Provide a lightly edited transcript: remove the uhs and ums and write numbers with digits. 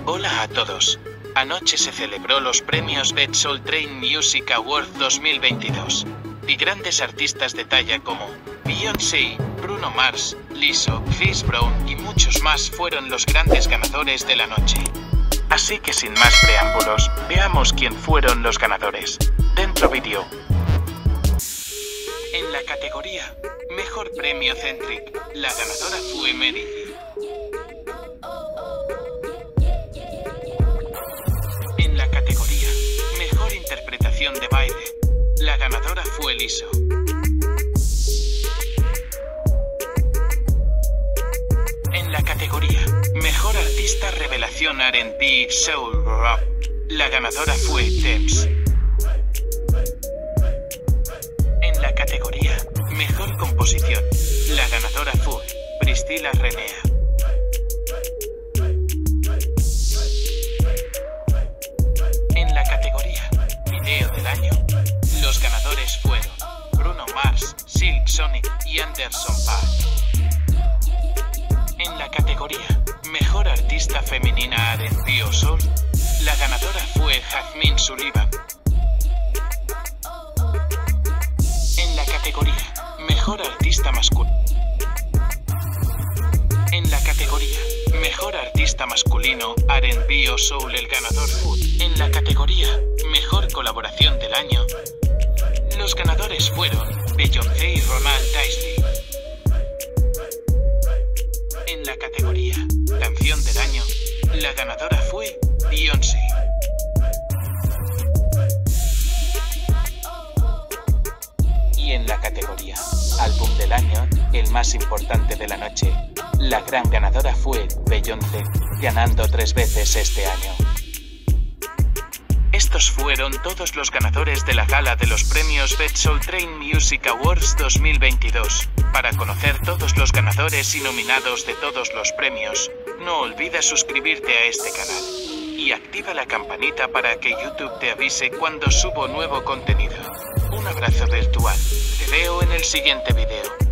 Hola a todos. Anoche se celebró los premios Best Soul Train Music Awards 2022. Y grandes artistas de talla como Beyoncé, Bruno Mars, Lizzo, Chris Brown y muchos más fueron los grandes ganadores de la noche. Así que sin más preámbulos, veamos quién fueron los ganadores. Dentro vídeo. En la categoría Mejor Premio Centric, la ganadora fue Mary J. En la categoría Mejor Interpretación de Baile, la ganadora fue Lizzo. En la categoría Mejor Artista Revelación R&B Soul Rock, la ganadora fue Tems. En la categoría Mejor Composición, la ganadora fue Priscilla Renea. En la categoría Video del Año, los ganadores fueron Bruno Mars, Silk Sonic y Anderson .Paak. En la categoría Mejor Artista Femenina R&B o Soul, la ganadora fue Jasmine Sullivan. En la categoría Mejor Artista Masculino. En la categoría Mejor Artista Masculino R&B o Soul, el ganador fue. En la categoría Mejor Colaboración del Año, los ganadores fueron Beyoncé y Ronald Daisley. En la categoría Canción del Año, la ganadora fue Beyoncé. Y en la categoría Álbum del Año, el más importante de la noche, la gran ganadora fue Beyoncé, ganando 3 veces este año. Estos fueron todos los ganadores de la gala de los premios Best Soul Train Music Awards 2022. Para conocer todos los ganadores y nominados de todos los premios, no olvides suscribirte a este canal y activa la campanita para que YouTube te avise cuando subo nuevo contenido. Un abrazo virtual. Te veo en el siguiente video.